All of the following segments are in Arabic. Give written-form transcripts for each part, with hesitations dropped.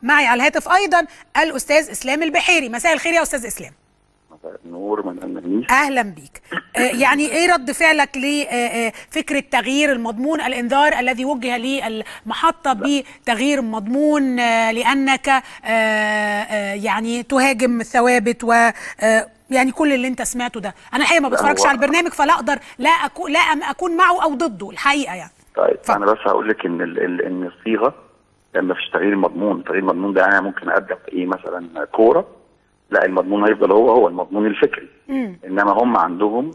معي على الهاتف ايضا الاستاذ اسلام البحيري. مساء الخير يا استاذ اسلام. مساء النور من النميس. اهلا بيك. يعني ايه رد فعلك لفكره تغيير المضمون، الانذار الذي وجه للمحطه بتغيير المضمون لانك يعني تهاجم الثوابت و يعني كل اللي انت سمعته ده؟ انا الحقيقه ما بتفرجش على البرنامج فلا اقدر لا اكون معه او ضده الحقيقه يعني. طيب انا بس هقول لك ان الصيغه لما فيش تغيير المضمون، تغيير المضمون ده انا ممكن اقدم ايه مثلا كوره، لا المضمون هيفضل هو المضمون الفكري. انما هم عندهم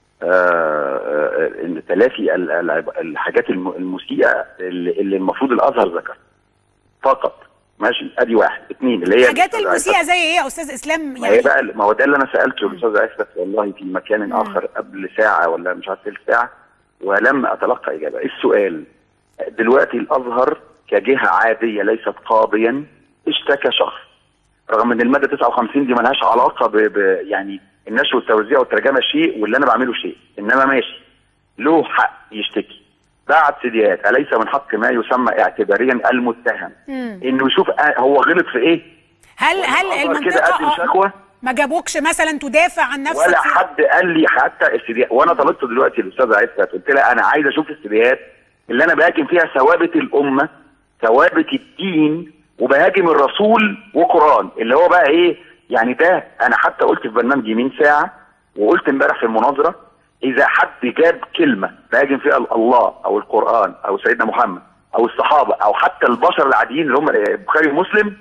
ان تلافي الحاجات المسيئه اللي المفروض الازهر ذكر فقط. ماشي، ادي واحد. اثنين اللي هي الحاجات المسيئه زي ايه يا استاذ اسلام؟ يعني بقى ما هو ده اللي انا سالته الاستاذ عفت والله في مكان اخر قبل ساعه ولا مش عارف ثلث ساعه ولم اتلقى اجابه. السؤال دلوقتي الازهر كجهه عاديه ليست قاضيا اشتكى شخص، رغم ان الماده 59 دي مالهاش علاقه يعني النشر والتوزيع والترجمه شيء واللي انا بعمله شيء، انما ماشي له حق يشتكي. بعد سيديات أليس من حق ما يسمى اعتباريا المتهم انه يشوف هو غلط في ايه؟ هل المنطقه ما جابوكش مثلا تدافع عن نفسك؟ ولا حد قال لي حتى السيديات، وانا طلبت دلوقتي الاستاذه عفت قلت لها انا عايز اشوف السيديات اللي انا بهاجم فيها ثوابت الامه، ثوابت الدين، وبهاجم الرسول وقرآن اللي هو بقى ايه يعني. ده انا حتى قلت في برنامجي من ساعه وقلت امبارح في المناظره، اذا حد جاب كلمه بهاجم فيها الله او القرآن او سيدنا محمد او الصحابه او حتى البشر العاديين اللي هم البخاري ومسلم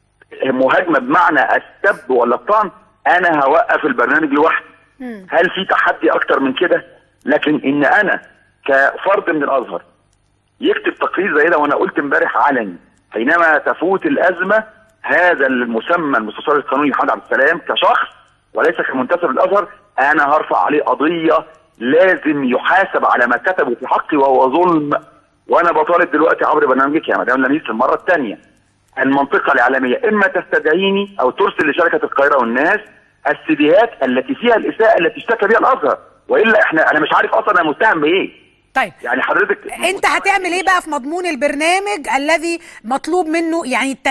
مهاجمه بمعنى السب ولا الطعن، انا هوقف البرنامج لوحدي. هل في تحدي اكتر من كده؟ لكن ان انا كفرد من الازهر يكتب تقرير زي ده، وانا قلت امبارح علني حينما تفوت الازمه هذا المسمى المستشار القانوني محمد عبد السلام كشخص وليس كمنتسب للازهر انا هرفع عليه قضيه، لازم يحاسب على ما كتبه في حقي وهو ظلم. وانا بطالب دلوقتي عبر برنامجك يا مدام لميس المره الثانيه المنطقه الاعلاميه اما تستدعيني او ترسل لشركه القاهره والناس السيديات التي فيها الاساءه التي اشتكى بها الازهر، والا انا مش عارف اصلا انا متهم بايه. طيب يعني حضرتك انت هتعمل ايه بقى في مضمون البرنامج الذي مطلوب منه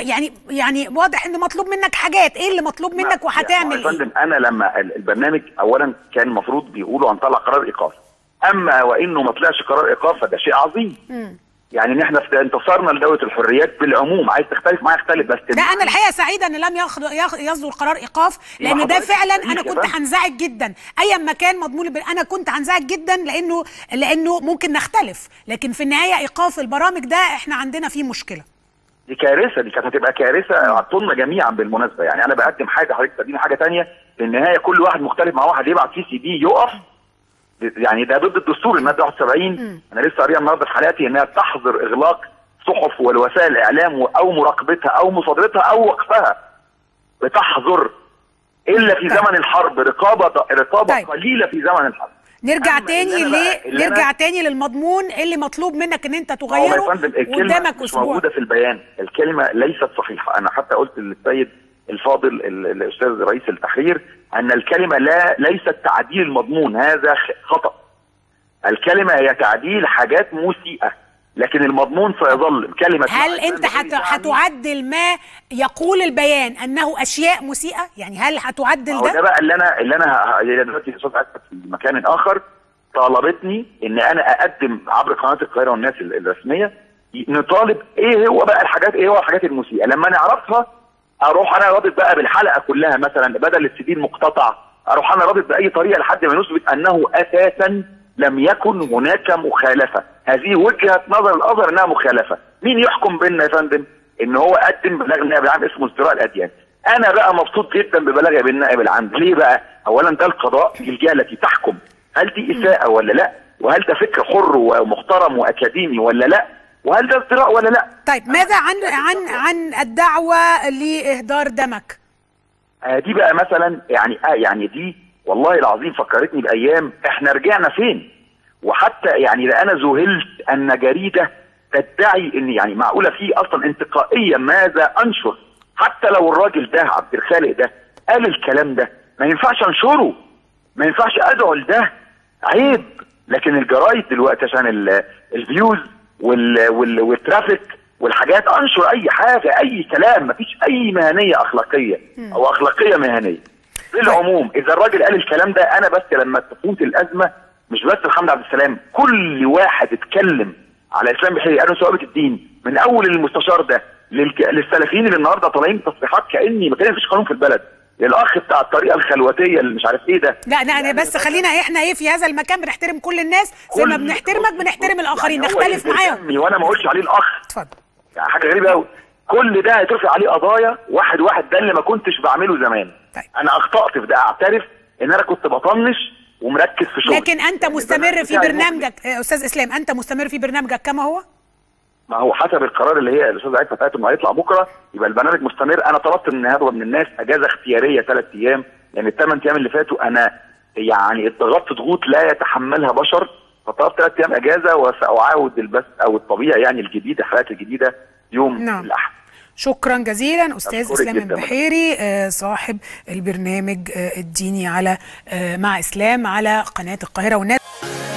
يعني واضح ان مطلوب منك حاجات، ايه اللي مطلوب منك وهتعمل يا فندم؟ انا لما البرنامج اولا كان المفروض بيقولوا هنطلع قرار ايقاف، اما وانه ما طلعش قرار ايقاف فده شيء عظيم. يعني ان احنا انتصرنا لدوله الحريات بالعموم. عايز تختلف معايا اختلف، بس لا انا الحقيقه سعيده ان لم يصدر قرار ايقاف، لان ده فعلا انا كنت هنزعج جدا ايا ما كان مضمون انا كنت هنزعج جدا لانه ممكن نختلف، لكن في النهايه ايقاف البرامج ده احنا عندنا فيه مشكله. دي كارثه، دي كانت هتبقى كارثه عطلنا جميعا بالمناسبه. يعني انا بقدم حاجه حضرتك تقدمي حاجه ثانيه، في النهايه كل واحد مختلف مع واحد يبعت فيه سي دي يقف. يعني ده ضد الدستور الماده 71. انا لسه قاريها النهارده في حالاتي انها تحظر اغلاق صحف والوسائل الاعلام او مراقبتها او مصادرتها او وقفها. بتحظر الا في زمن الحرب، رقابه طيب. قليله في زمن الحرب. نرجع تاني للمضمون اللي مطلوب منك ان انت تغيره. قدامك اسبوع. موجوده في البيان، الكلمه ليست صحيحه. انا حتى قلت للسيد الفاضل الاستاذ رئيس التحرير ان الكلمه ليست تعديل المضمون، هذا خطأ. الكلمه هي تعديل حاجات مسيئه، لكن المضمون سيظل كلمه. هل انت هتعدل ما يقول البيان انه اشياء مسيئه؟ يعني هل هتعدل ده؟ ده بقى اللي انا دلوقتي الاستاذ عفت في مكان اخر طالبتني ان انا اقدم عبر قناه القاهره والناس الرسميه نطالب ايه هو بقى الحاجات، ايه هو الحاجات المسيئه. لما نعرفها اروح انا رابط بقى بالحلقه كلها، مثلا بدل السي المقتطع اروح انا رابط باي طريقه لحد ما نثبت انه اساسا لم يكن هناك مخالفه. هذه وجهه نظر الازهر انها مخالفه. مين يحكم بيننا يا فندم؟ ان هو قدم بلاغ نائب العام اسمه ازدراء الاديان. انا بقى مبسوط جدا ببلاغ بالنائب العام. ليه بقى؟ اولا ده القضاء، الجهه التي تحكم هل دي اساءه ولا لا، وهل ده فكر حر ومحترم واكاديمي ولا لا، وهل ده ازدراء ولا لا. طيب ماذا عن الدعوه لاهدار دمك؟ دي بقى مثلا يعني دي والله العظيم فكرتني بايام احنا رجعنا فين. وحتى يعني انا ذهلت ان جريده تدعي ان يعني معقوله في اصلا انتقائيه ماذا انشر، حتى لو الراجل ده عبد الخالق ده قال الكلام ده ما ينفعش انشره، ما ينفعش ادعو لده، عيب. لكن الجرايد دلوقتي عشان الفيوز والترافيك والحاجات، انشر اي حاجه اي كلام، مفيش اي مهنيه اخلاقيه او اخلاقيه مهنيه. في العموم اذا الراجل قال الكلام ده، انا بس لما تفوت الازمه، مش بس محمد عبد السلام، كل واحد اتكلم على اسلام بحيري قالوا ثوابت الدين، من اول المستشار ده للسلفيين اللي النهارده طالعين تصريحات كاني ما كانش قانون في البلد، الاخ بتاع الطريقه الخلوتيه اللي مش عارف ايه ده. لا انا بس خلينا احنا في هذا المكان بنحترم كل الناس زي ما بنحترمك بنحترم الاخرين، يعني نختلف معاهم. وانا ما اقولش عليه الاخ. اتفضل. يعني حاجه غريبه قوي، كل ده هيترفع عليه قضايا واحد واحد، ده اللي ما كنتش بعمله زمان. طيب. انا اخطات في ده، اعترف ان انا كنت بطنش ومركز في شغلي. لكن انت مستمر في برنامجك استاذ اسلام، انت مستمر في برنامجك كما هو؟ ما هو حسب القرار اللي هي الاستاذ عفت قالت انه هيطلع بكره، يبقى البرنامج مستمر. انا طلبت من هذا من الناس اجازه اختياريه 3 ايام، لان ال8 ايام اللي فاتوا انا يعني اتضغطت ضغوط لا يتحملها بشر، فطلبت 3 ايام اجازه، وساعاود البث او الطبيعي يعني الجديد، الحلقات الجديده يوم الاحد. شكرا جزيلا استاذ اسلام البحيري، صاحب البرنامج الديني على مع اسلام على قناه القاهره والناس.